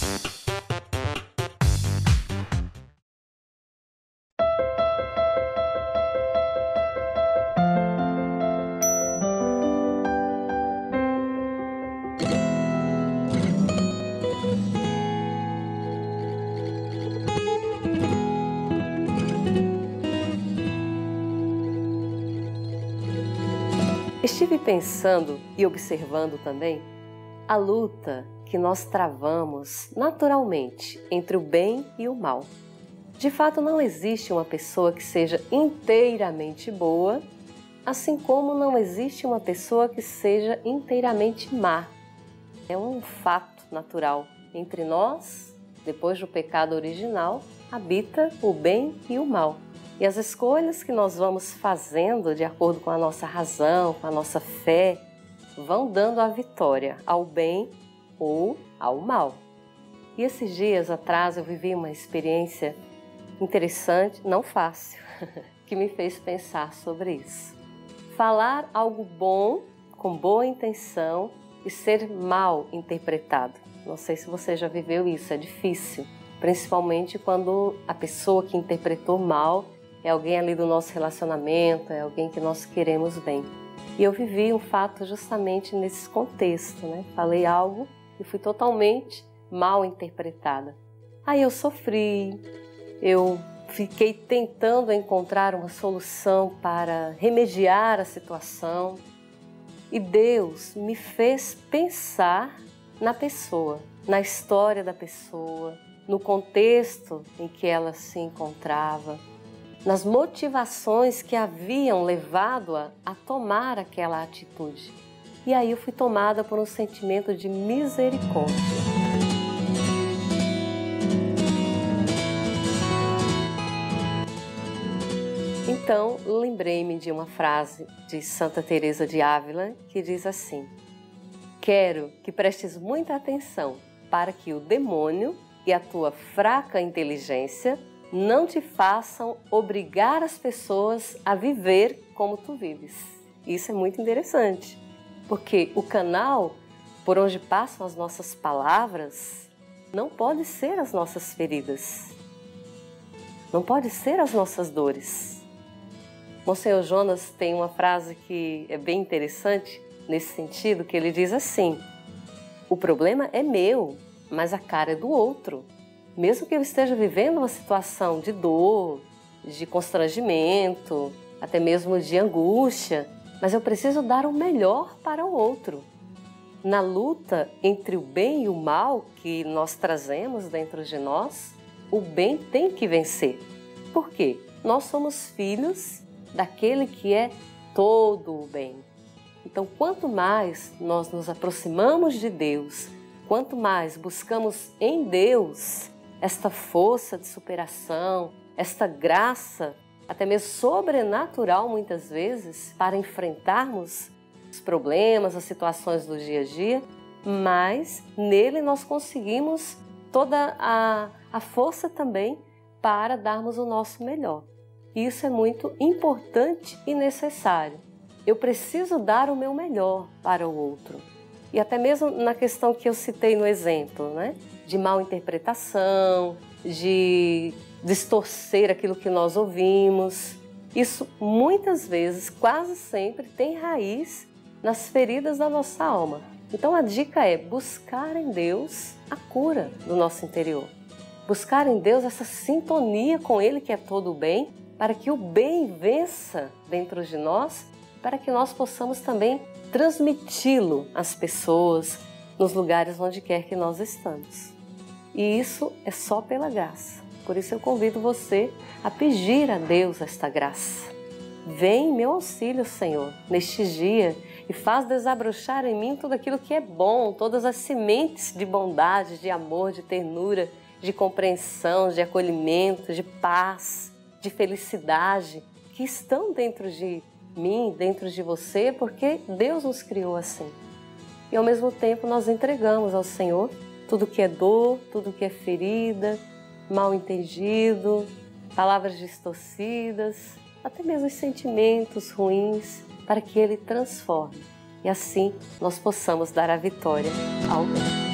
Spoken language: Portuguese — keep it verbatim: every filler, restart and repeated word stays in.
Estive pensando e observando também a luta que nós travamos naturalmente entre o bem e o mal. De fato, não existe uma pessoa que seja inteiramente boa, assim como não existe uma pessoa que seja inteiramente má. É um fato natural. Entre nós, depois do pecado original, habita o bem e o mal. E as escolhas que nós vamos fazendo de acordo com a nossa razão, com a nossa fé, vão dando a vitória ao bem ou ao mal. E esses dias atrás eu vivi uma experiência interessante, não fácil, que me fez pensar sobre isso. Falar algo bom, com boa intenção, e ser mal interpretado. Não sei se você já viveu isso, é difícil. Principalmente quando a pessoa que interpretou mal é alguém ali do nosso relacionamento, é alguém que nós queremos bem. E eu vivi um fato justamente nesse contexto, né? Falei algo e fui totalmente mal interpretada. Aí eu sofri, eu fiquei tentando encontrar uma solução para remediar a situação. E Deus me fez pensar na pessoa, na história da pessoa, no contexto em que ela se encontrava, nas motivações que haviam levado-a a tomar aquela atitude. E aí eu fui tomada por um sentimento de misericórdia. Então, lembrei-me de uma frase de Santa Teresa de Ávila que diz assim: quero que prestes muita atenção para que o demônio e a tua fraca inteligência não te façam obrigar as pessoas a viver como tu vives. Isso é muito interessante, porque o canal por onde passam as nossas palavras não pode ser as nossas feridas, não pode ser as nossas dores. Monsenhor Jonas tem uma frase que é bem interessante nesse sentido, que ele diz assim: o problema é meu, mas a cara é do outro. Mesmo que eu esteja vivendo uma situação de dor, de constrangimento, até mesmo de angústia, mas eu preciso dar o melhor para o outro. Na luta entre o bem e o mal que nós trazemos dentro de nós, o bem tem que vencer. Por quê? Nós somos filhos daquele que é todo o bem. Então, quanto mais nós nos aproximamos de Deus, quanto mais buscamos em Deus esta força de superação, esta graça, até mesmo sobrenatural muitas vezes, para enfrentarmos os problemas, as situações do dia a dia, mas nele nós conseguimos toda a, a força também para darmos o nosso melhor. Isso é muito importante e necessário. Eu preciso dar o meu melhor para o outro. E até mesmo na questão que eu citei no exemplo, né? De mal interpretação, de distorcer aquilo que nós ouvimos. Isso muitas vezes, quase sempre, tem raiz nas feridas da nossa alma. Então a dica é buscar em Deus a cura do nosso interior. Buscar em Deus essa sintonia com Ele que é todo o bem, para que o bem vença dentro de nós, para que nós possamos também transmiti-lo às pessoas, nos lugares onde quer que nós estamos. E isso é só pela graça. Por isso eu convido você a pedir a Deus esta graça. Vem em meu auxílio, Senhor, neste dia e faz desabrochar em mim tudo aquilo que é bom, todas as sementes de bondade, de amor, de ternura, de compreensão, de acolhimento, de paz, de felicidade, que estão dentro de mim, dentro de você, porque Deus nos criou assim. E ao mesmo tempo nós entregamos ao Senhor tudo que é dor, tudo que é ferida, mal entendido, palavras distorcidas, até mesmo os sentimentos ruins, para que Ele transforme. E assim nós possamos dar a vitória ao bem.